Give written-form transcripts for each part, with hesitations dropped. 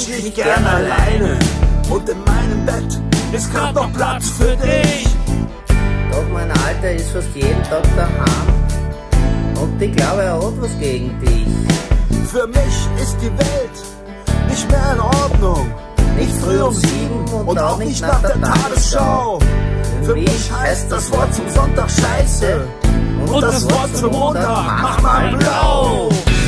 ich nicht gern alleine. Und in meinem Bett ist grad noch Platz für dich. Doch mein Alter ist fast jeden Tag daheim. Und ich glaube, er hat was gegen dich. Für mich ist die Welt nicht mehr in Ordnung. Nicht früh um 7 und auch nicht nach der Tagesschau. Für mich heißt das Wort zum Sonntag Scheiße. Und das Wort zum Montag mach mal blau.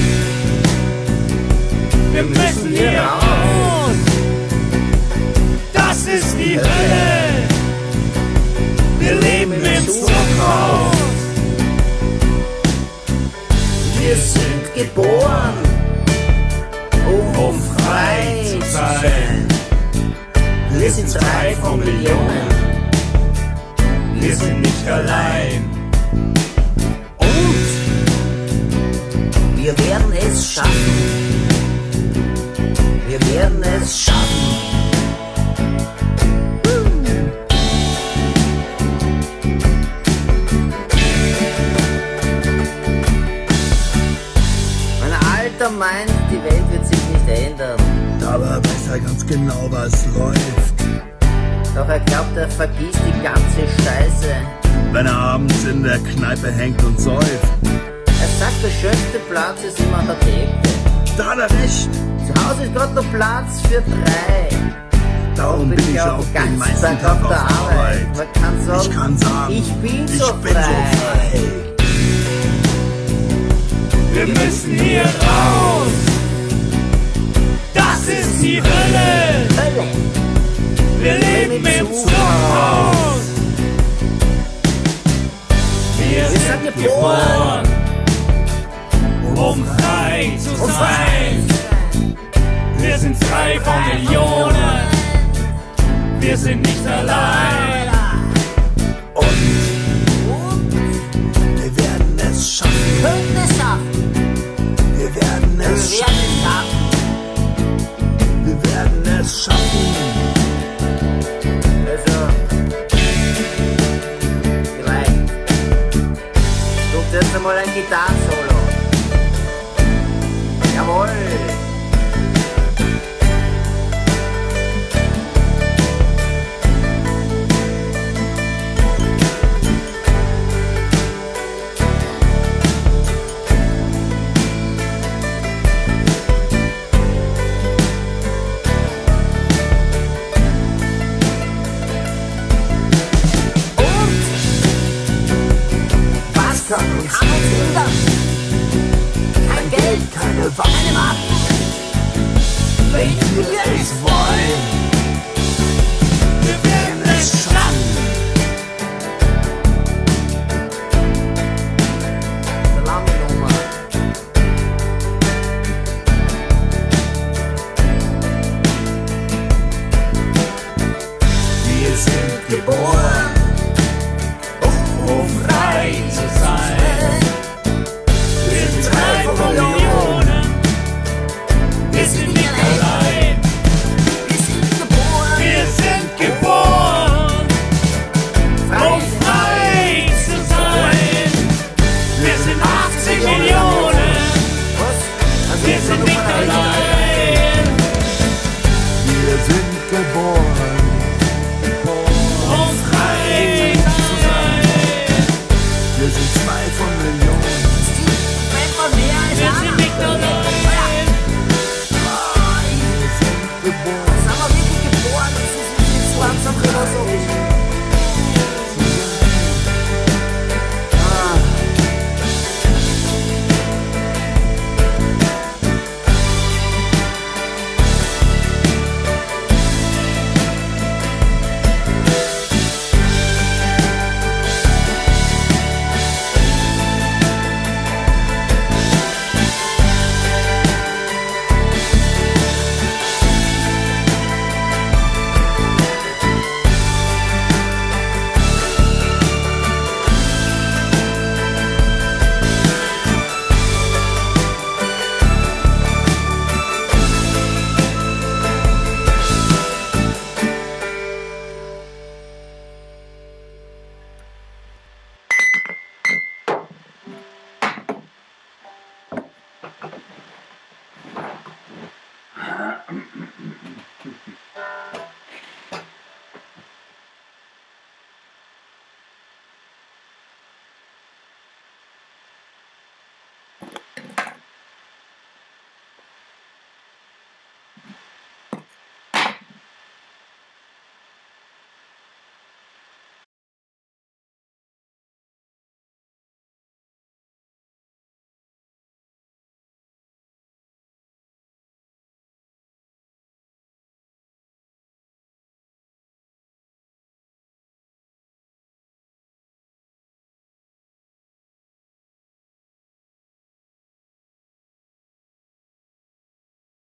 Wir müssen hier raus. Das ist die Hölle. Wir leben im Zuchthaus. Wir sind geboren, um frei zu sein. Wir sind 3 von Millionen. Wir sind nicht allein. Und wir werden es schaffen. Wir werden es schaffen. Alter meint, die Welt wird sich nicht ändern. Aber weiß er ganz genau, was läuft. Doch er glaubt, er vergisst die ganze Scheiße. Wenn er abends in der Kneipe hängt und säuft. Er sagt, der schönste Platz ist immer an der Theke. Da hat er recht. Zu Hause ist gerade noch Platz für 3. Darum bin ich auch den meisten Tag auf der Arbeit. Man kann sagen, ich bin so frei. Wir müssen hier raus. Das ist die Hölle. Wir leben im Zuchthaus. Wir sind geboren, um frei zu sein. Wir sind 3 von Millionen. Wir sind nicht allein. Und wir werden es schaffen. Können es schaffen. Wir werden es schaffen. Wir werden es schaffen. Also, vielleicht. Sucht jetzt einmal ein Gitarrensolo.